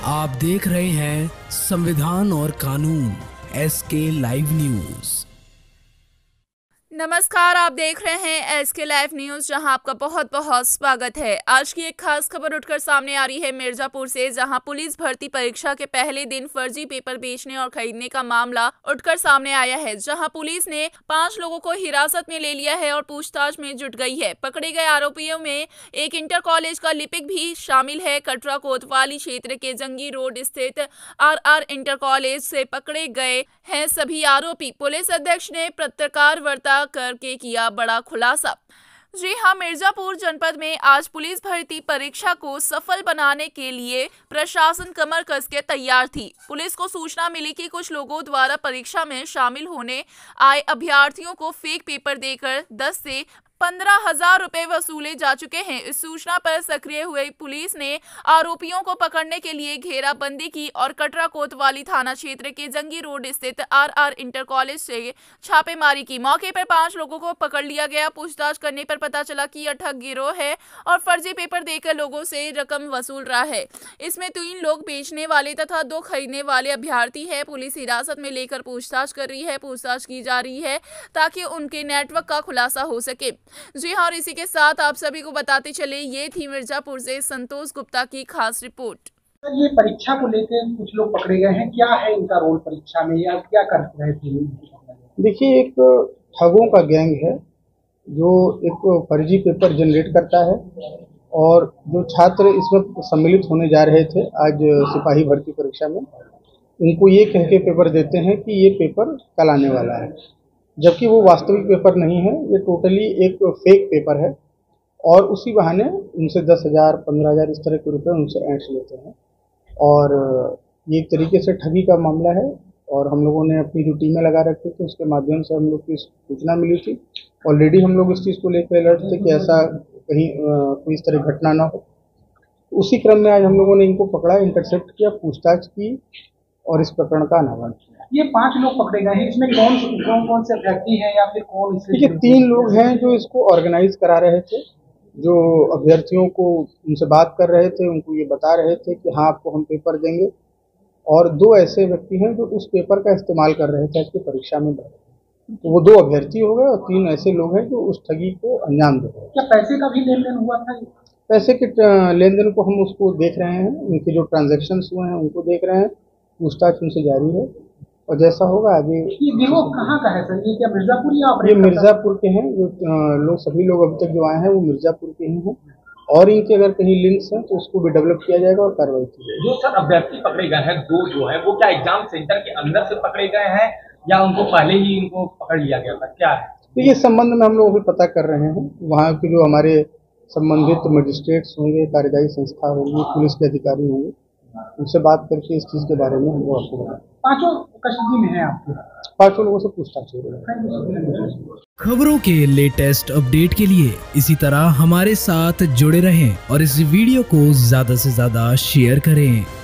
आप देख रहे हैं संविधान और कानून SK लाइव न्यूज। नमस्कार, आप देख रहे हैं SK लाइव न्यूज, जहां आपका बहुत बहुत स्वागत है। आज की एक खास खबर उठकर सामने आ रही है मिर्जापुर से, जहां पुलिस भर्ती परीक्षा के पहले दिन फर्जी पेपर बेचने और खरीदने का मामला उठकर सामने आया है। जहां पुलिस ने 5 लोगों को हिरासत में ले लिया है और पूछताछ में जुट गई है। पकड़े गए आरोपियों में एक इंटर कॉलेज का लिपिक भी शामिल है। कटरा कोतवाली क्षेत्र के जंगी रोड स्थित RR इंटर कॉलेज से पकड़े गए हैं सभी आरोपी। पुलिस अध्यक्ष ने पत्रकार वार्ता करके किया बड़ा खुलासा। जी हां, मिर्जापुर जनपद में आज पुलिस भर्ती परीक्षा को सफल बनाने के लिए प्रशासन कमर कस के तैयार थी। पुलिस को सूचना मिली कि कुछ लोगों द्वारा परीक्षा में शामिल होने आए अभ्यर्थियों को फेक पेपर देकर 10 से 15,000 रुपए वसूले जा चुके हैं। इस सूचना पर सक्रिय हुई पुलिस ने आरोपियों को पकड़ने के लिए घेराबंदी की और कटरा कोतवाली थाना क्षेत्र के जंगी रोड स्थित RR इंटर कॉलेज से छापेमारी की। मौके पर 5 लोगों को पकड़ लिया गया। पूछताछ करने पर पता चला कि यह ठग गिरोह है और फर्जी पेपर देकर लोगों से रकम वसूल रहा है। इसमें 3 लोग बेचने वाले तथा 2 खरीदने वाले अभ्यर्थी है। पुलिस हिरासत में लेकर पूछताछ कर रही है। पूछताछ की जा रही है ताकि उनके नेटवर्क का खुलासा हो सके। जी हाँ, और इसी के साथ आप सभी को बताते चले, ये थी मिर्जापुर से संतोष गुप्ता की खास रिपोर्ट। ये परीक्षा को लेकर कुछ लोग पकड़े गए हैं, क्या है इनका रोल परीक्षा में या क्या कर रहे थे? देखिए, एक ठगों का गैंग है जो एक फर्जी पेपर जनरेट करता है और जो छात्र इसमें सम्मिलित होने जा रहे थे आज सिपाही भर्ती परीक्षा में, उनको ये कह के पेपर देते हैं कि ये पेपर कल आने वाला है, जबकि वो वास्तविक पेपर नहीं है। ये टोटली एक फेक पेपर है और उसी बहाने उनसे 10,000 15,000 इस तरह के रुपए उनसे ऐंठ लेते हैं और ये एक तरीके से ठगी का मामला है। और हम लोगों ने अपनी जो टीमें लगा रखी थी उसके माध्यम से हम लोग की सूचना मिली थी। ऑलरेडी हम लोग इस चीज़ को लेकर अलर्ट थे कि ऐसा कहीं कोई इस तरह घटना ना हो। उसी क्रम में आज हम लोगों ने इनको पकड़ा, इंटरसेप्ट किया, पूछताछ की और इस प्रकरण का अनावरण किया। ये 5 लोग पकड़े गए हैं, इसमें कौन से अभ्यर्थी हैं या फिर कौन? देखिए, 3 लोग हैं जो इसको ऑर्गेनाइज करा रहे थे, जो अभ्यर्थियों को उनसे बात कर रहे थे, उनको ये बता रहे थे कि हाँ आपको हम पेपर देंगे, और 2 ऐसे व्यक्ति हैं जो उस पेपर का इस्तेमाल कर रहे थे आपकी परीक्षा में। तो वो 2 अभ्यर्थी हो गए और 3 ऐसे लोग हैं जो उस ठगी को अंजाम दे रहे हैं। क्या पैसे का भी लेन देन हुआ था? पैसे के लेन देन को हम उसको देख रहे हैं, उनके जो ट्रांजेक्शन हुए हैं उनको देख रहे हैं, पूछताछ उनसे जारी है और जैसा होगा आगे। ये गिरोह कहाँ का है सर? ये क्या मिर्जापुर या? ये मिर्जापुर के हैं। जो लोग सभी लोग अभी तक जो आए हैं वो मिर्जापुर के ही हैं और इनके अगर कहीं लिंक्स हैं तो उसको भी डेवलप किया जाएगा और कार्रवाई की जाएगी। जो सर अभ्यर्थी पकड़े गए हैं 2 जो है वो क्या एग्जाम सेंटर के अंदर से पकड़े गए हैं या उनको पहले ही इनको पकड़ लिया गया था, क्या है? तो ये संबंध में हम लोग भी पता कर रहे हैं। वहाँ के जो हमारे संबंधित मजिस्ट्रेट्स होंगे, कार्यदायी संस्था होंगी, पुलिस के अधिकारी होंगे, उनसे बात करके इस चीज के बारे में हम लोग आपको बताएं। 5 कस्टडी में है आपके? 5 लोगों से पूछताछ हो रही है। खबरों के लेटेस्ट अपडेट के लिए इसी तरह हमारे साथ जुड़े रहें और इस वीडियो को ज्यादा से ज्यादा शेयर करें।